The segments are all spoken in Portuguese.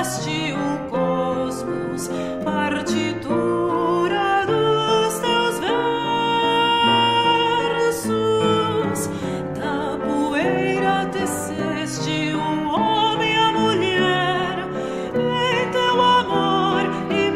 fizeste o cosmos, partitura dos teus versos. Da poeira teceste o homem e a mulher, em teu amor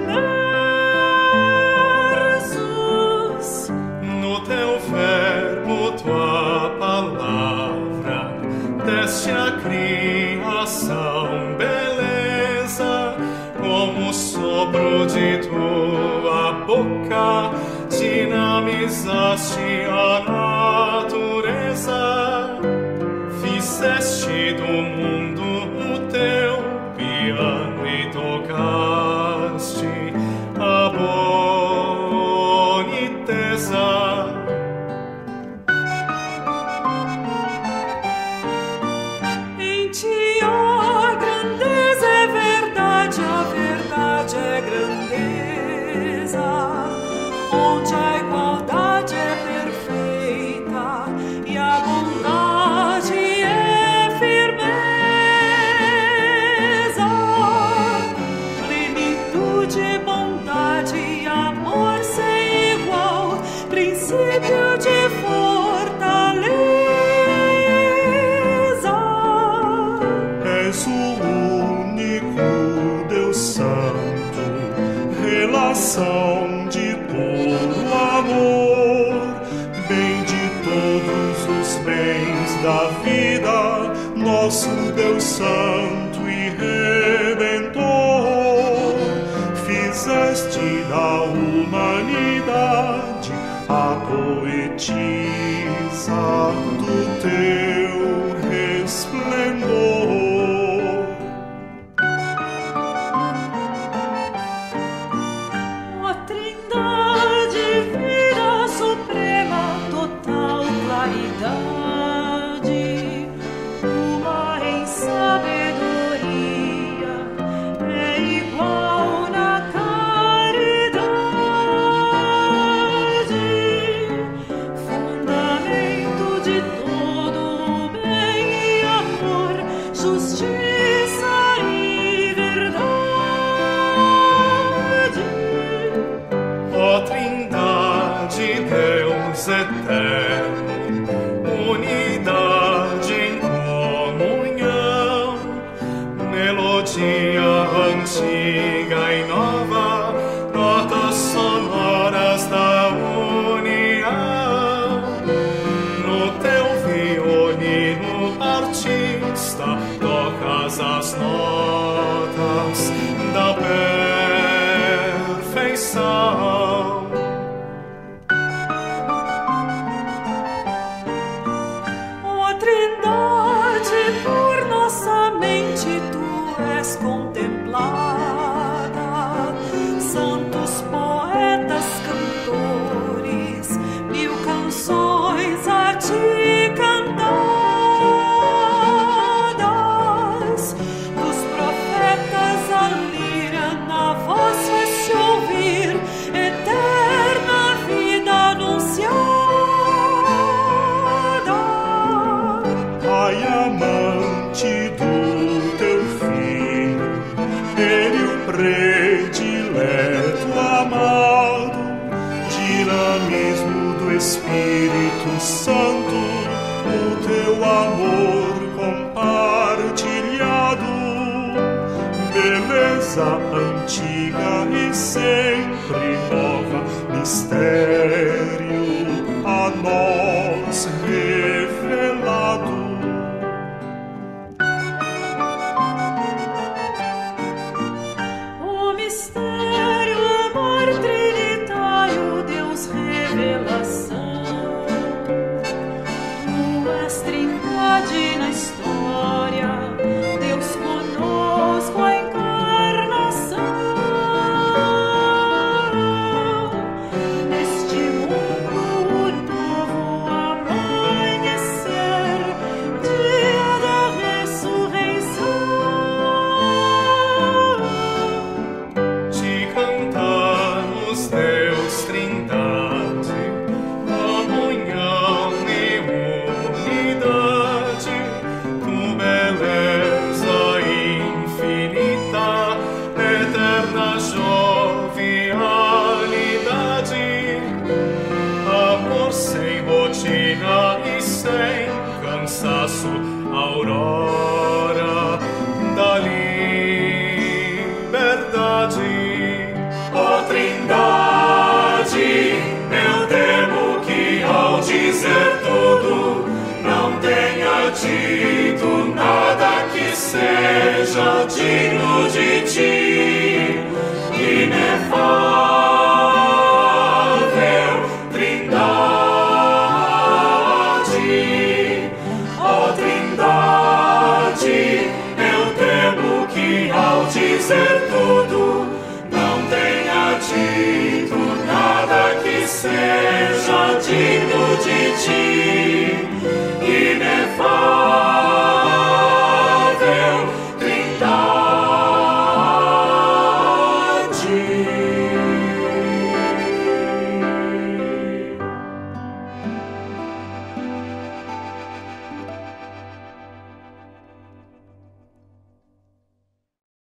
imersos. No teu verbo, tua palavra, deste a criação beleza, como o sopro de tua boca, dinamizaste a natureza. Fizeste do mundo o teu piano e tocaste a boniteza. Em ti a grandeza é verdade, a verdade é grandeza. Onde a igualdade é perfeita e a bondade é firmeza. Plenitude, bondade e amor sem igual, princípio de fortaleza. És o único Deus Santo, relação de puro amor, bem de todos os bens da vida, nosso Deus Santo e Redentor. Fizeste da humanidade a poetisa do teu resplendor. Ó Trindade, vida suprema, total claridade, uma em sabedoria, é igual na caridade, fundamento de todo o bem e amor, justiça e verdade. Ó Trindade, Deus eterno, unidade em comunhão, melodia antiga e nova, notas sonoras da união. No teu violino, artista, tocas as notas da perfeição. Ó Trindade, por nossa mente tu és contemplada. Santos poetas, cantores, mil canções a ti cantadas. Dos profetas a lira na voz faz-se ouvir, eterna vida anunciada. Pai amante do teu filho, ele o predileto amado, dinamismo do Espírito Santo, o teu amor compartilhado, beleza antiga e sempre nova, mistério a nós revelado. O mistério, amor trinitário, Deus revelação. Tu és Trindade na história, Deus conosco a encarnação. Neste seja digno de ti, inefável Trindade. Ó Trindade, eu temo que ao dizer tudo não tenha dito nada que seja digno de ti.